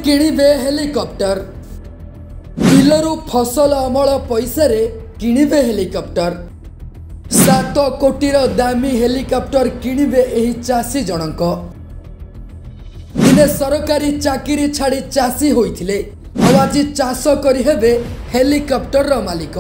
किणिबे helicopter बिलरू फसल अमल पैसा रे किणिबे हेलिकॉप्टर 7 कोटीर दामी हेलिकॉप्टर किणिबे एही चासी जनक दिने सरकारी चाकरी छाड़ी चासी होइथिले आज चाष करी हेबे हेलिकॉप्टर रो मालिक।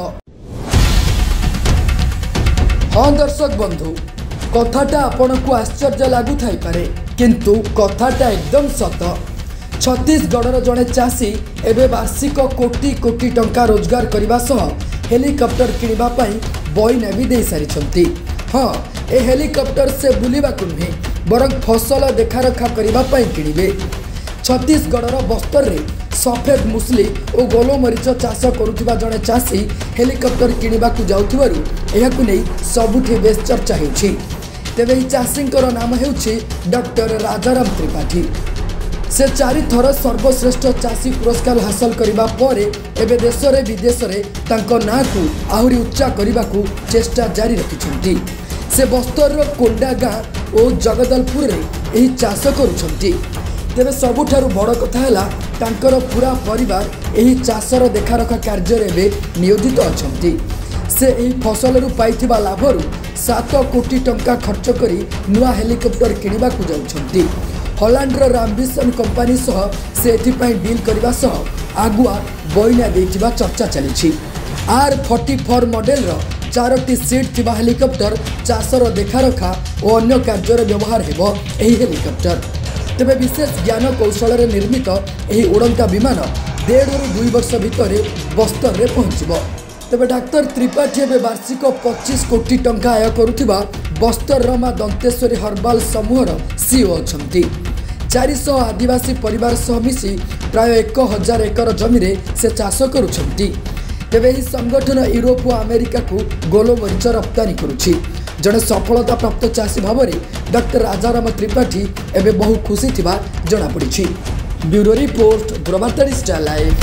हाँ दर्शक बंधु कथाटा आपण को आश्चर्य लागु थाई पारे किंतु कथाटा एकदम सत। छत्तीसगढ़ जड़े चाषी एवं वार्षिक कोटी कोटी टंका रोजगार करने सह हेलिकॉप्टर किणवा बयना भी दे सारी। हाँ ए हेलिकॉप्टर से बुलवा नुहे बरं फसल देखारखा करने किणवे। छत्तीसगढ़ बस्तर रे सफेद मुसली और गोलमरीच चाष करुवा जड़े चाषी हेलिकॉप्टर किणवा जाउथिबारु एहाकु नै सबुठी बेस चर्चा होछि। तेबे चाषी नाम हेउछि डॉक्टर राजाराम त्रिपाठी। से 4 थर सर्वश्रेष्ठ चाषी पुरस्कार हासिल करबा परे एबे देश रे विदेश रे तांको ना को आहुरी उच्चा करबा को चेष्टा जारी रखिछन्ती। से बस्तर रो कोंडा गाँ और जगदलपुर रे एही चाष करुछन्ती। तेबे सबुठारु बड़ कथा हैला तांकर पूरा परिवार एही चाषर देखारखा कार्य रे नियोजित अछन्ती। से एही फसल रु पाइथिबा लाभरु 7 कोटी टंका खर्च करी नुआ हेलिकॉप्टर किणवा को जाउछन्ती। हॉलैंडर रामबिसन कंपनी सह से एथिपाई डील करबा सह आगुआ बयना देथिबा चर्चा चली। R44 मॉडल रो 4टी सीट थिबा हेलिकॉप्टर चाषर देखारखा और अन्य कार्य व्यवहार हेबो एही हेलिकॉप्टर। तेबे विशेष ज्ञान कौशल रे निर्मित एही उड़ंता विमान 1.5 ରୁ 2 वर्ष भितर बस्तर रे पहुंचबो। तेबे डाक्टर त्रिपाठी एबे वार्षिक 25 कोटी टंका आय करुथिबा बस्तर रमा दंतेश्वरी हर्बाल समूहर सीओ अछंती। 400 आदिवासी परिवार सह मिसी प्राय 1000 एकर जमी रे से चाष करुछंती। तेबे एही संगठन यूरोप और अमेरिका को गोलमरीच रप्तानी करुछि। जड़े सफलता प्राप्त चाषी भाव में डॉक्टर राजाराम त्रिपाठी एवं बहु खुशी थिबा जना पड़ी। Bureau report Global Star Live.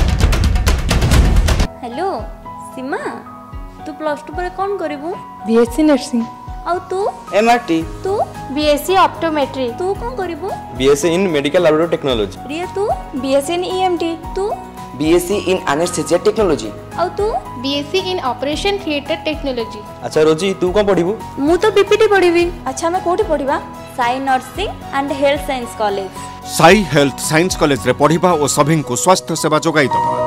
Hello Seema तू +2 पर कौन करिवु? BSc nursing. और तू? एमआरटी। तू? BSc optometry. तू कौन करिवु? BSc in medical laboratory technology. Riya तू? BSc in EMT. तू? BSc in anaesthesia technology. और तू? BSc in operation theatre technology. अच्छा रोजी तू कौन पढ़िबु? मु तो बीपीटी पढ़िबी। अच्छा मैं कोठी पढ़िबा? Sai nursing and health science college. Sai health science college रे पढ़िबा और सभी को स्वास्थ्य सेवा जोगाई दबा।